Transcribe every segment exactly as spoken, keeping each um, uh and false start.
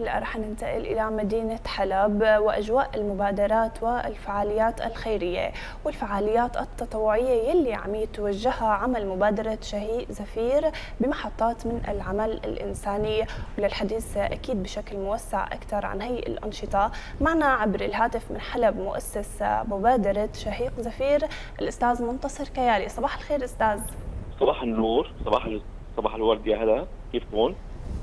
هلا رح ننتقل إلى مدينة حلب وأجواء المبادرات والفعاليات الخيرية والفعاليات التطوعية يلي عم يتوجهها عمل مبادرة شهيق زفير بمحطات من العمل الإنساني. وللحديث أكيد بشكل موسع أكثر عن هي الأنشطة معنا عبر الهاتف من حلب مؤسس مبادرة شهيق زفير الأستاذ منتصر كيالي. صباح الخير أستاذ. صباح النور، صباح صباح الورد يا هلا، كيفكم؟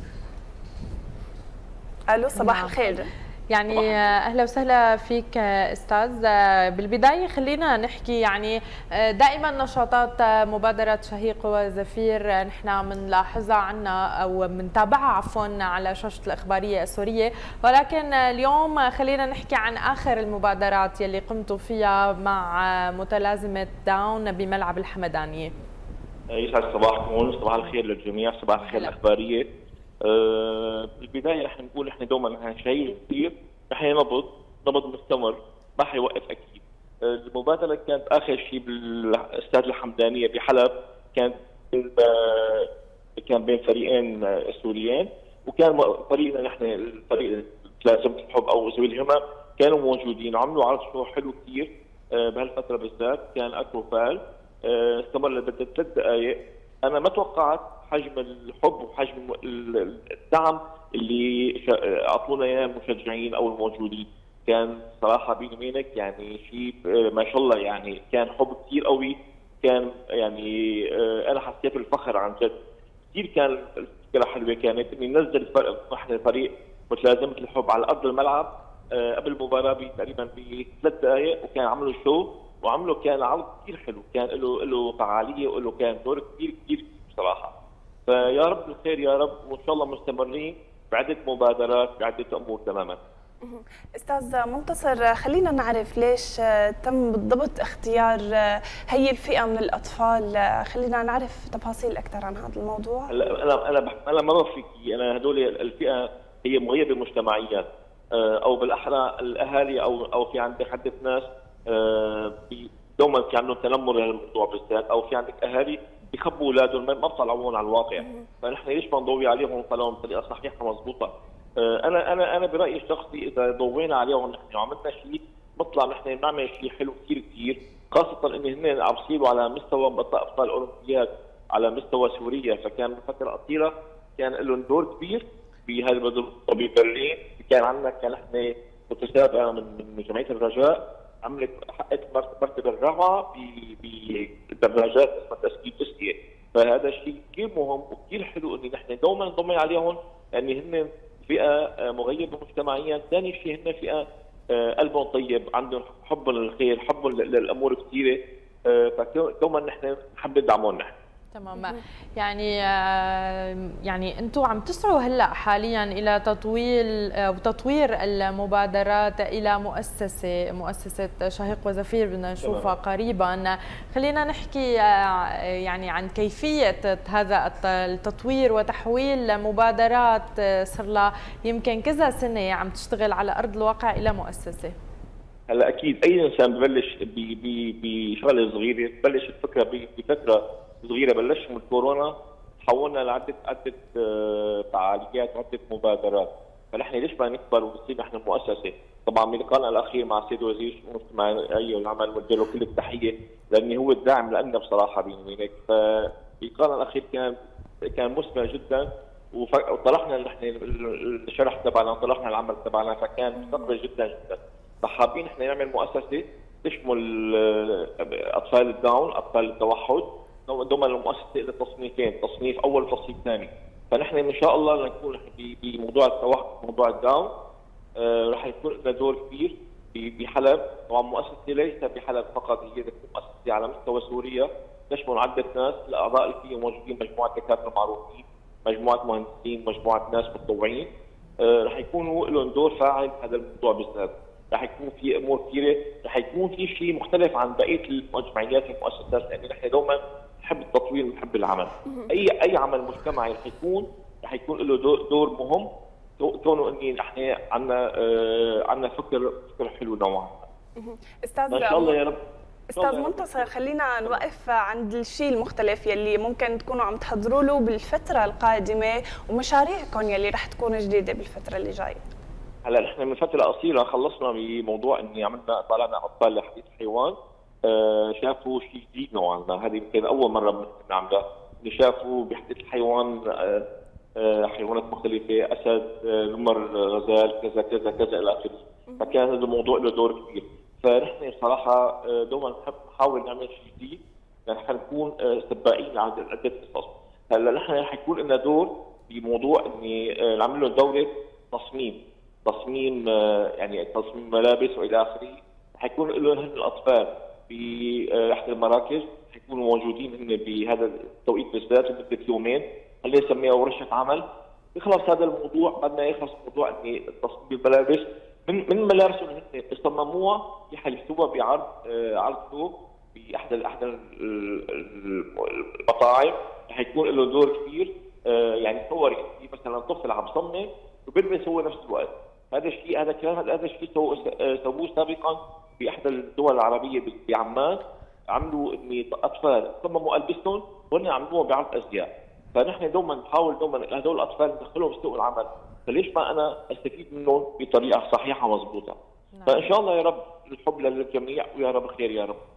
الو صباح الخير. يعني اهلا وسهلا فيك استاذ. بالبدايه خلينا نحكي يعني دائما نشاطات مبادره شهيق وزفير نحن بنلاحظها عنا او بنتابعها عفوا على شاشه الاخباريه السوريه، ولكن اليوم خلينا نحكي عن اخر المبادرات يلي قمتوا فيها مع متلازمه داون بملعب الحمدانيه. يسعد صباحكم، صباح الخير للجميع، صباح الخير الاخباريه. أه بالبدايه رح نقول احنا دوما نحن شيء كثير رح نبض نبض مستمر ما حيوقف اكيد. أه المبادره كانت اخر شيء بالاستاد الحمدانيه بحلب، كانت أه كان بين فريقين سوريين، وكان فريقنا نحن الفريق متلازمه الحب او ذوي الهمم كانوا موجودين وعملوا عرض شو حلو كثير أه بهالفتره بالذات، كان اكروفال أه استمر لمده ثلاث دقائق. انا ما توقعت حجم الحب وحجم الدعم اللي اعطونا اياه المشجعين او الموجودين، كان صراحه بيني وبينك يعني شيء ما شاء الله، يعني كان حب كثير قوي، كان يعني انا حسيت بالفخر عن جد كثير. كان الفكره حلوه كانت اني ننزل احنا فريق متلازمه الحب على ارض الملعب قبل المباراه تقريبا بثلاث دقائق، وكان عملوا شو وعملوا كان عرض كثير حلو، كان له له فعاليه وله كان دور كثير كثير بصراحه. فيا رب الخير يا رب، وان شاء الله مستمرين بعده مبادرات بعده امور تماما. استاذ منتصر، خلينا نعرف ليش تم بالضبط اختيار هي الفئه من الاطفال، خلينا نعرف تفاصيل اكثر عن هذا الموضوع. هلا انا انا انا ما بفيكي، انا هدول الفئه هي مغيبه مجتمعيا، او بالاحرى الاهالي او او في عندك حدة ناس دوما في عندهم تنمر للموضوع بالذات، او في عندك اهالي بيخبوا اولادهم ما بيطلعوهم على الواقع، فنحن ليش ما نضوي عليهم ونطلعهم بطريقه صحيحه مضبوطه؟ انا انا انا برايي الشخصي اذا ضوينا عليهم نحن وعملنا شيء بنطلع نحن بنعمل شيء حلو كثير كثير، خاصه ان هن عم يصيروا على مستوى ابطال الاولمبياد على مستوى سوريا، فكان بفتره قصيره كان لهم دور كبير بهذا ببرلين. كان عندنا كان نحن متسابقه من جمعيه الرجاء عملت حققت المرتبه الرابعه بدراجات اسمها تسكيب تسكيه، فهذا الشيء كثير مهم وكثير حلو انه نحن دوما نضمن عليهم، لان يعني هن فئه مغيبه مجتمعيا، ثاني شيء هن فئه قلبهم طيب، عندهم حب للخير، حب للامور كثيره، فدوما نحن نحب ندعمهم نحن. تمام. يعني يعني انتم عم تسعوا هلا حاليا الى تطويل او تطوير المبادرات الى مؤسسه مؤسسه شهيق وزفير بدنا نشوفها قريبا. خلينا نحكي يعني عن كيفيه هذا التطوير وتحويل مبادرات صار لها يمكن كذا سنه عم تشتغل على ارض الواقع الى مؤسسه. هلا اكيد اي انسان ببلش بشغله صغيره، ببلش الفكره بفتره صغيره، بلش من كورونا تحولنا لعده عده فعاليات وعده مبادرات، فنحن ليش ما نكبر ونصير نحن مؤسسه؟ طبعا بلقائنا الاخير مع السيد وزير الشؤون الاجتماعيه والعمل بنوجه له كل التحيه، لانه هو الداعم لنا بصراحه بيني وبينك، فبلقائنا الاخير كان كان مثمر جدا، وطرحنا نحن الشرح تبعنا وطرحنا العمل تبعنا، فكان مستقبل جدا جدا. فحابين نحن نعمل مؤسسه تشمل اطفال الداون، اطفال التوحد، دوما المؤسسه لها تصنيفين، تصنيف اول وتصنيف ثاني، فنحن ان شاء الله نكون بموضوع التوحد موضوع الداون آه راح يكون لنا دور كبير بحلب. طبعا مؤسسه ليس بحلب فقط، هي مؤسسه على مستوى سوريا تشمل عده ناس، الاعضاء اللي فيه موجودين مجموعه دكاتره معروفين، مجموعه مهندسين، مجموعه ناس متطوعين، آه راح يكونوا لهم دور فاعل بهذا الموضوع بالذات. راح يكون في امور كثيره، راح يكون في شيء مختلف عن بقيه المجمعيات والمؤسسات، لان نحن دوما نحب التطوير ونحب العمل. اي اي عمل مجتمعي رح يكون رح يكون له دور مهم، كونه اني نحن عندنا آه عندنا فكر فكر حلو نوعا. استاذ ان شاء الله يا رب. استاذ منتصر، خلينا نوقف عند الشيء المختلف يلي ممكن تكونوا عم تحضروا له بالفتره القادمه ومشاريعكم يلي رح تكون جديده بالفتره اللي جايه. هلا نحن من فتره قصيره خلصنا بموضوع اني عملنا طلعنا اطفال لحديث الحيوان، آه شافوا شيء جديد نوعا ما، هذه يمكن اول مره بنعملها، شافوا بحديث الحيوان آه آه حيوانات مختلفه، اسد، آه نمر، غزال، كذا كذا كذا الى اخره، فكان هذا الموضوع له دور كبير. فنحن صراحه دوما نحب نحاول نعمل شيء جديد، نحن نكون سباقين على عده قصص. هلا نحن رح يكون لنا دور بموضوع اني نعمل له دوره تصميم، تصميم يعني تصميم ملابس والى اخره، رح يكون لهم الاطفال باحدى المراكز، رح يكونوا موجودين هن بهذا التوقيت بالذات لمده يومين، خلينا نسميها ورشه عمل. يخلص هذا الموضوع، بعد ما يخلص موضوع اني تصميم الملابس من من ملابسهم هن يصمموها يحلفوها بعرض عرض سوق باحدى احدى المطاعم، رح يكون له دور كبير. يعني تصوري انت مثلا طفل عم يصمم وبيلبس هو نفس الوقت، هذا الشيء هذا كان هذا الشيء سووه سابقا باحدى الدول العربيه بعمان، عملوا اني اطفال صمموا البسهم وهن عملوها بعرض ازياء. فنحن دوما نحاول دوما هذول الاطفال ندخلهم في سوق العمل، فليش ما انا استفيد منهم بطريقه صحيحه مضبوطه. فان شاء الله يا رب الحب للجميع ويا رب خير يا رب.